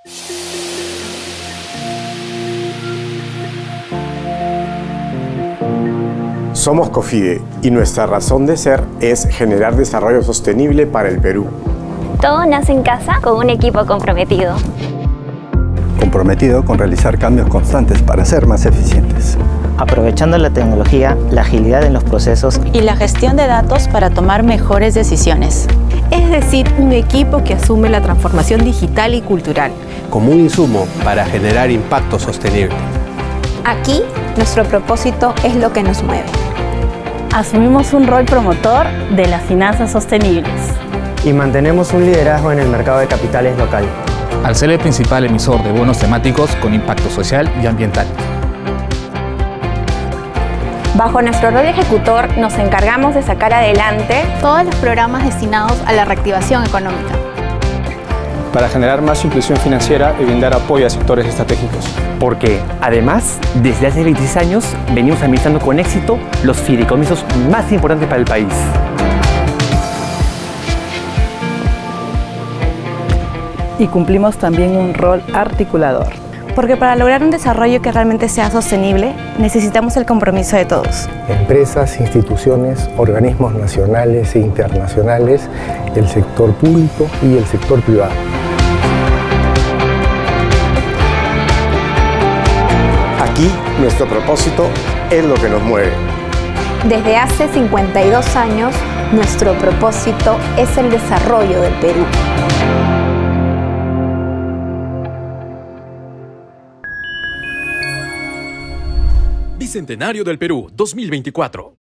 Somos COFIDE y nuestra razón de ser es generar desarrollo sostenible para el Perú. Todo nace en casa con un equipo comprometido. Comprometido con realizar cambios constantes para ser más eficientes. Aprovechando la tecnología, la agilidad en los procesos y la gestión de datos para tomar mejores decisiones. Es decir, un equipo que asume la transformación digital y cultural como un insumo para generar impacto sostenible. Aquí, nuestro propósito es lo que nos mueve. Asumimos un rol promotor de las finanzas sostenibles. Y mantenemos un liderazgo en el mercado de capitales local. Al ser el principal emisor de bonos temáticos con impacto social y ambiental. Bajo nuestro rol ejecutor nos encargamos de sacar adelante todos los programas destinados a la reactivación económica. Para generar más inclusión financiera y brindar apoyo a sectores estratégicos. Porque, además, desde hace 26 años venimos administrando con éxito los fideicomisos más importantes para el país. Y cumplimos también un rol articulador. Porque para lograr un desarrollo que realmente sea sostenible, necesitamos el compromiso de todos. Empresas, instituciones, organismos nacionales e internacionales, el sector público y el sector privado. Aquí, nuestro propósito es lo que nos mueve. Desde hace 52 años, nuestro propósito es el desarrollo del Perú. Bicentenario del Perú 2024.